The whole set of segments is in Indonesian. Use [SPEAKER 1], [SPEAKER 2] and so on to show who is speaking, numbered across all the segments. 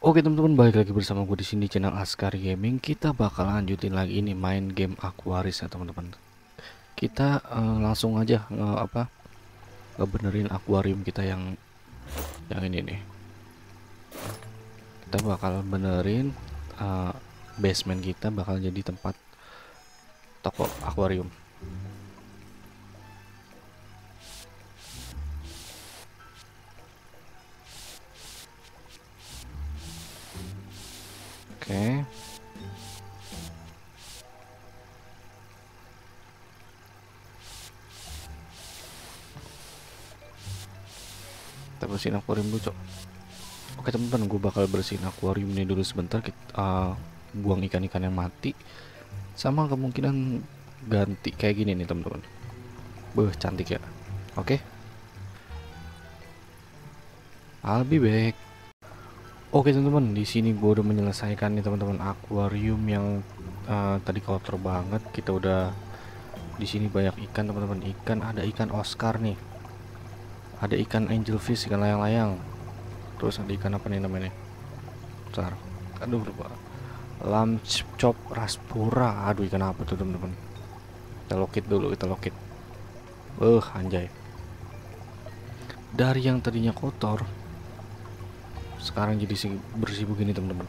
[SPEAKER 1] Oke teman-teman, balik lagi bersama gue di sini channel Askar Gaming. Kita bakal lanjutin lagi ini main game Aquaris ya teman-teman. Kita langsung aja ngebenerin akuarium kita yang ini nih. Kita bakal benerin eh, basement kita bakal jadi tempat toko akuarium. Oke, kita bersihin akuarium dulu, Cok. Oke teman-teman, gue bakal bersihin akuarium ini dulu sebentar. Kita buang ikan-ikan yang mati, sama kemungkinan ganti kayak gini nih teman-teman. Cantik ya. Oke, I'll be back. Oke teman-teman, di sini gue udah menyelesaikan nih teman-teman akuarium yang tadi kotor banget. Kita udah di sini banyak ikan teman-teman. Ikan, ada ikan Oscar nih, ada ikan angelfish, ikan layang-layang. Terus ada ikan apa nih namanya? Bentar, aduh lupa. Lamchop raspura. Aduh, ikan apa tuh teman-teman? Kita lokit dulu, kita lokit. Anjay. Dari yang tadinya kotor, sekarang jadi bersih begini teman-teman.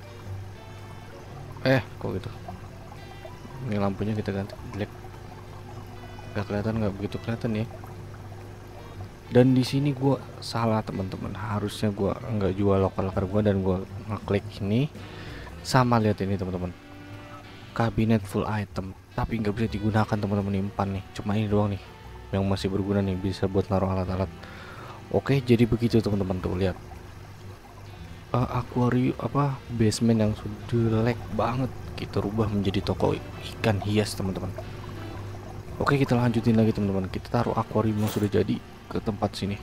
[SPEAKER 1] Kok gitu? Ini lampunya kita ganti black. Gak kelihatan, nggak begitu kelihatan ya. Dan di sini gue salah teman-teman, harusnya gue nggak jual lokal car gue dan gue ngeklik ini. Sama, lihat ini teman-teman, kabinet full item tapi nggak bisa digunakan teman-teman. Impan nih, cuma ini doang nih yang masih berguna nih, bisa buat naruh alat-alat. Oke, jadi begitu teman-teman, tuh lihat akuarium basement yang sudah jelek banget kita rubah menjadi toko ikan hias teman-teman. Oke, kita lanjutin lagi teman-teman, kita taruh akuarium yang sudah jadi ke tempat sini.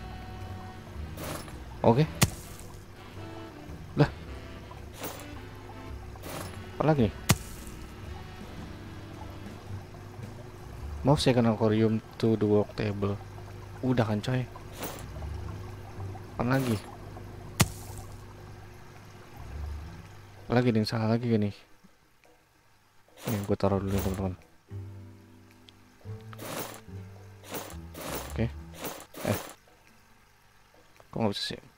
[SPEAKER 1] Oke, lah apa lagi nih? Mau second aquarium to the work table. Udah kan coy, apa lagi? Apa lagi yang salah lagi gak nih? Ini gue taruh dulu teman-teman. Oke, kok nggak bisa sih?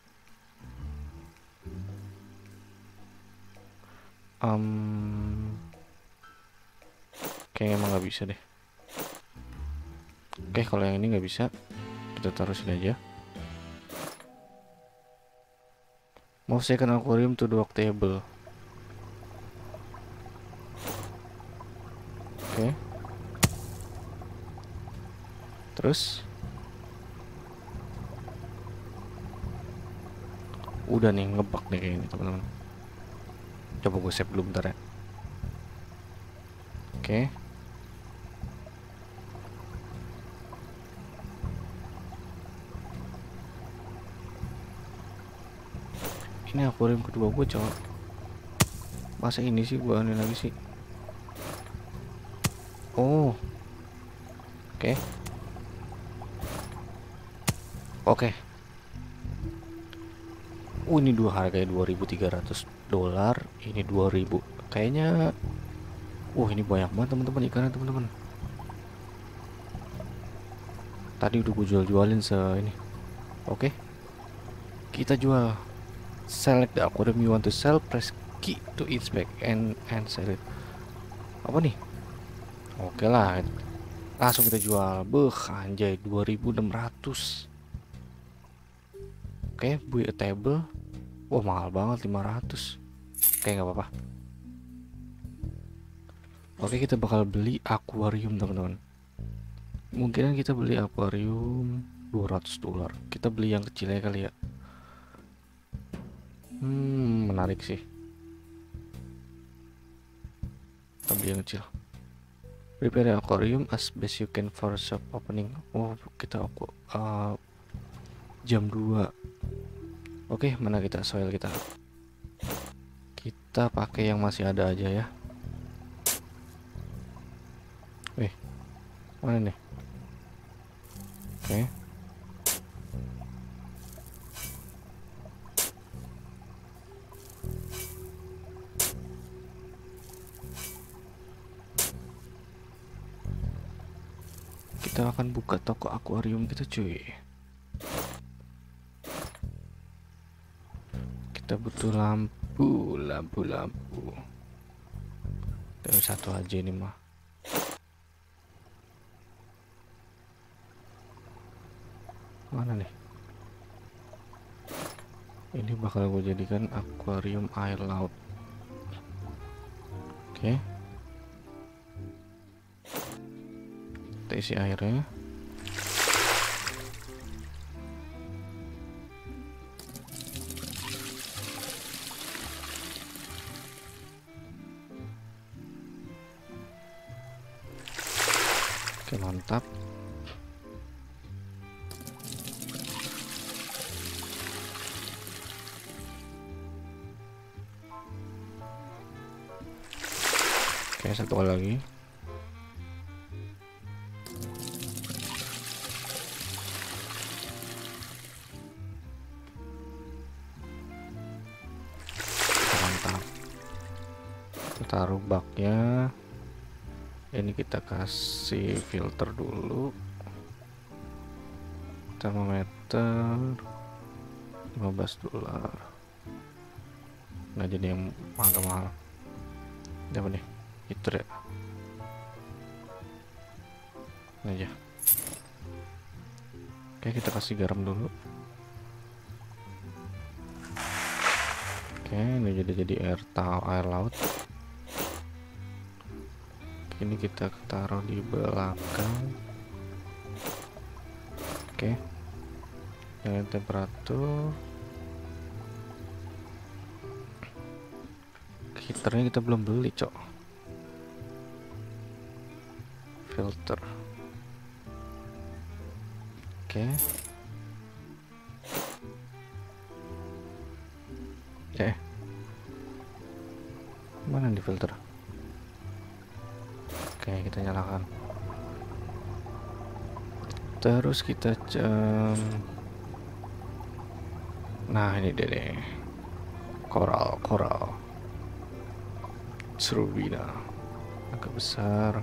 [SPEAKER 1] Kayaknya emang nggak bisa deh. Oke, kalau yang ini nggak bisa, kita taruh sini aja. Mau second aquarium to the work table. Oke, terus udah nih, ngebug nih kayak ini teman-teman. Coba gue save dulu bentar ya. Oke, ini akuarium kedua gue cowok. Masa ini sih gue aneh lagi sih? Oh, oke. Oke. Ini dua harganya $2.300, ini 2.000. Kayaknya ini banyak banget teman-teman ikannya teman-teman. Tadi udah gue jual-jualin ini. Oke, kita jual. Select the aquarium you want to sell, press key to inspect and sell it. Apa nih? Oke lah, langsung kita jual. Anjay, 2.600. Oke, buy a table. Wah, mahal banget, 500. Oke, nggak apa-apa. Oke, kita bakal beli akuarium teman-teman. Mungkin kita beli akuarium $200. Kita beli yang kecilnya kali ya. Menarik sih. Kita beli yang kecil. Prepare aquarium as best you can for shop opening. Oh, kita jam 2. Oke, mana kita soil kita? Kita pakai yang masih ada aja ya. Mana nih? Oke. kita akan buka toko akuarium kita cuy. Kita butuh lampu. Terus satu aja ini mah. Mana nih? Ini bakal gue jadikan akuarium air laut. Oke. Kita isi airnya. Oke, mantap. Oke, satu kali lagi. Mantap. Kita taruh baknya. Ini kita kasih filter dulu. Termometer $15. Nah, jadi yang agak mahal. Apa nih? Heater ya. Ini aja. Oke, kita kasih garam dulu. Oke, ini jadi air laut. Ini kita taruh di belakang. Oke, dengan temperatur. Heaternya kita belum beli cok. Filter. Oke. Mana di filter? Oke, kita nyalakan. Terus kita nah, ini deh. Koral. Cerubina. Agak besar.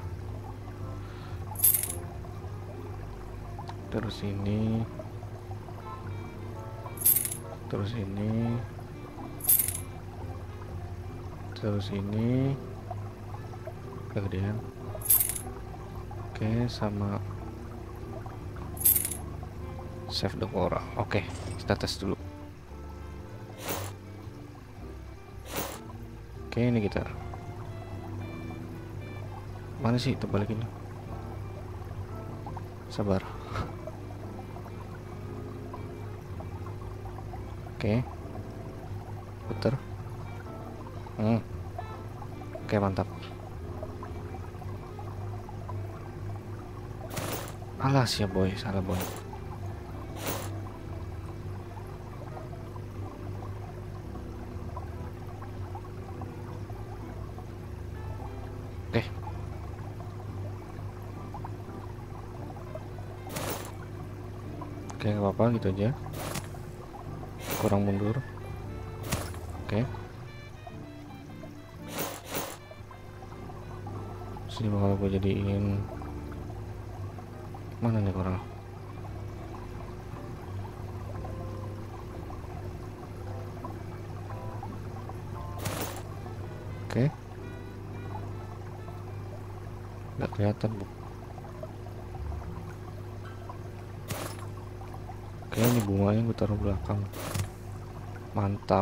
[SPEAKER 1] Terus ini. Kegedean. Oke, sama save the coral. Oke, kita tes dulu. Oke, ini kita. Mana sih terbalikin? Sabar. Oke. Puter. Oke, mantap. Alas ya boy, salah boy. Oke, nggak apa-apa, gitu aja. Kurang mundur. Oke. Sini bakal gue jadiin. Mana nih kurang? Oke. Nggak kelihatan bu. Oke, ini bunganya gue taruh belakang. Mantap.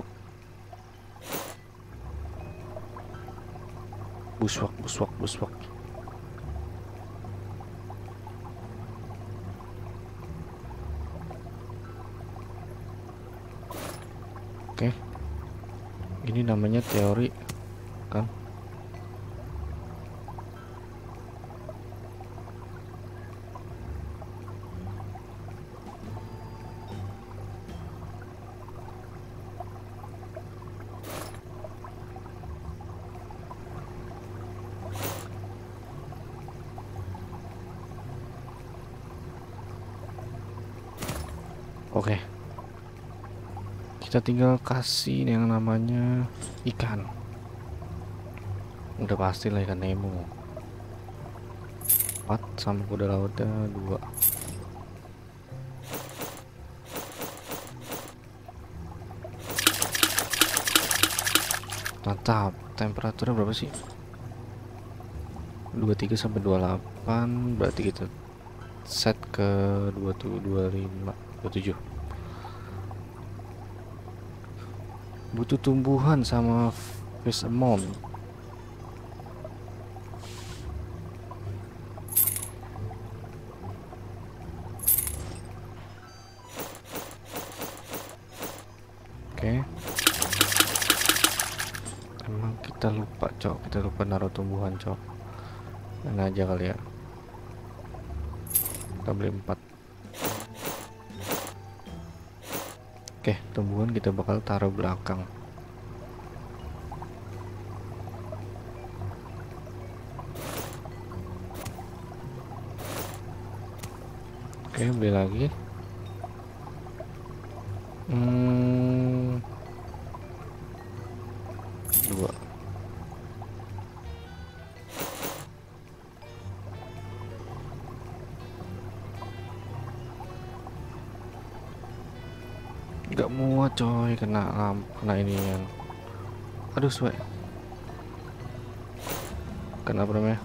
[SPEAKER 1] Buswak. Oke. Ini namanya teori kan? Oke. Kita tinggal kasih yang namanya ikan. Udah pasti lah ikan Nemo. 4 sama kuda lautnya 2. Mantap. Temperaturnya berapa sih? 23 sampai 28, berarti kita set ke 27, 25, 27. Butuh tumbuhan sama fish amount. Oke. Emang kita lupa, cok. Kita lupa naruh tumbuhan, cok. Ini aja kali ya. Kita beli 4. Oke, tumbuhan kita bakal taruh belakang. Oke, beli lagi. Dua. Gak muat coy, kena ini yang. Aduh, suwe. Kenapa namanya?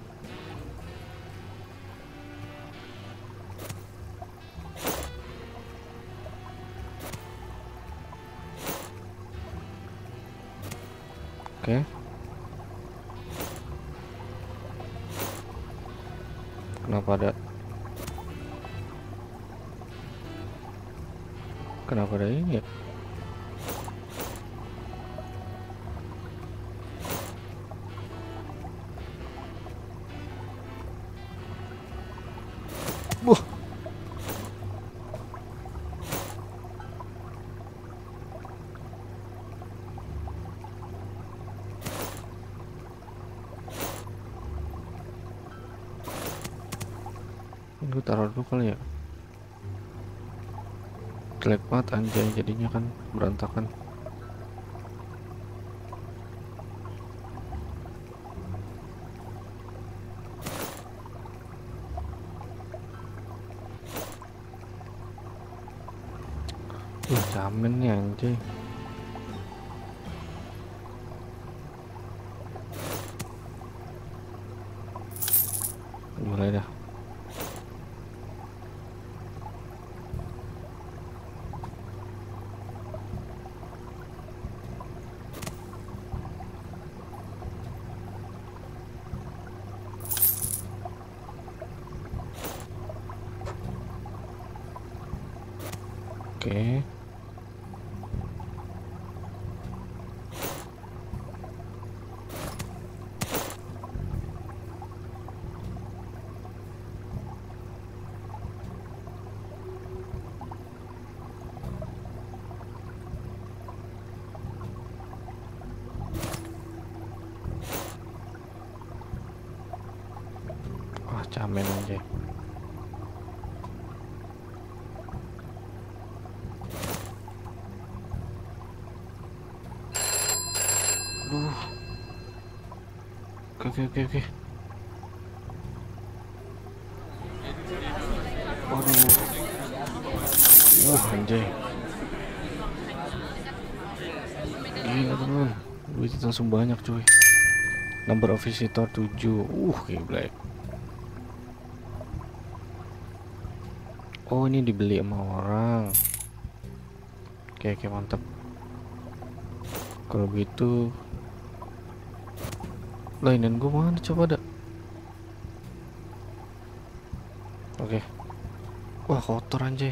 [SPEAKER 1] Oke. Kenapa ada ini ya? Wah. Gue taruh dulu kali ya. Jelek banget anjay, jadinya kan berantakan. Jamin nih anjay. Mulai dah. Oke. Wah, camen aja. Aduh. Oke. Waduh. Anjay. Gila teman. Duitnya langsung banyak cuy. Number of visitor 7. Gila. Oh, ini dibeli sama orang. Oke, mantap. Kalau begitu lainan gue mana coba dah. Oke. Wah, kotor anjay.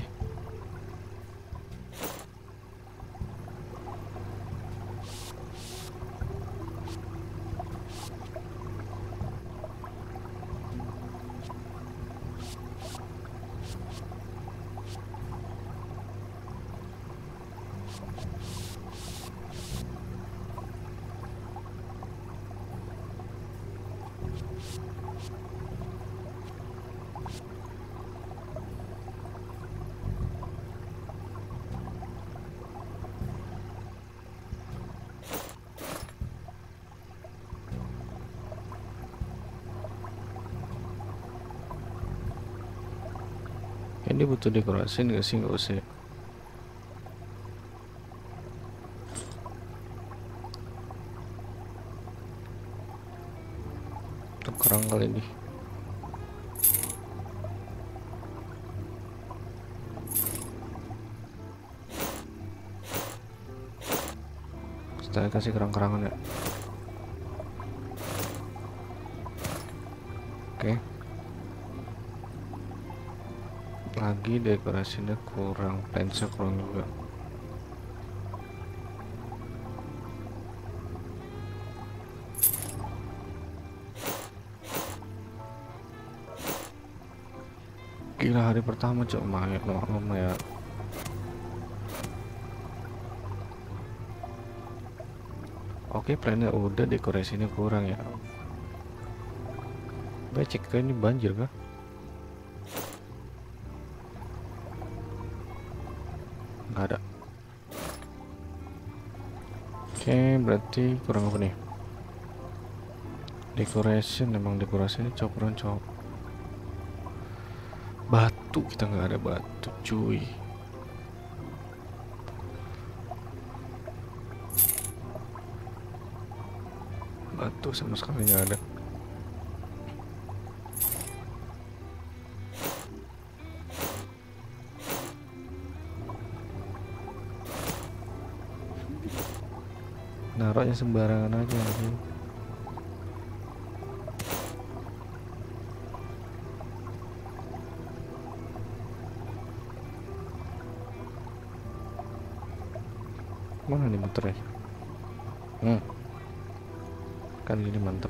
[SPEAKER 1] Ini butuh dekorasi nggak sih? Nggak usah. Kurang kali ini. Saya kasih kerang-kerangan ya. Oke. Lagi dekorasinya kurang, plansnya kurang juga. Gila, hari pertama cuma ya, ya. Oke, plannya udah, dekorasinya kurang ya. Becek kayak ini banjir kah? Nggak ada. Oke, berarti kurang apa nih? Decoration, emang dekorasinya kurang cok. Batu, kita nggak ada batu cuy. Batu sama sekali nggak ada. Naruhnya sembarangan aja sih. Mana nih motornya? Kan ini mantep.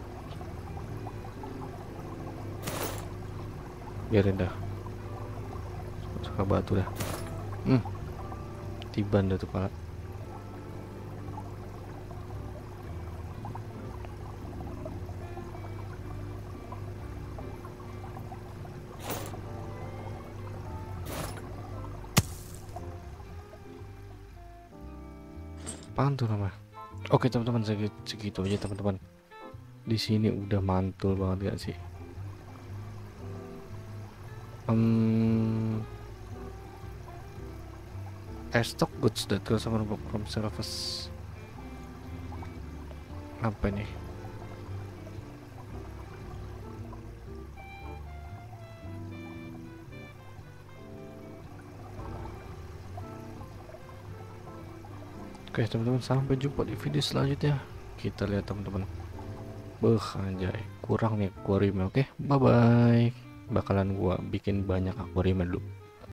[SPEAKER 1] Biarin dah. Suka batu dah. Tiban dah tuh pala. Apaan tuh nama? Oke teman-teman, segitu aja teman-teman. Di sini udah mantul banget gak sih? Stock goods that customer book from service. Apa nih? Oke teman-teman, sampai jumpa di video selanjutnya. Kita lihat teman-teman. Anjay, kurang nih akuarium. Oke, bye bye. Bakalan gua bikin banyak akuarium dulu.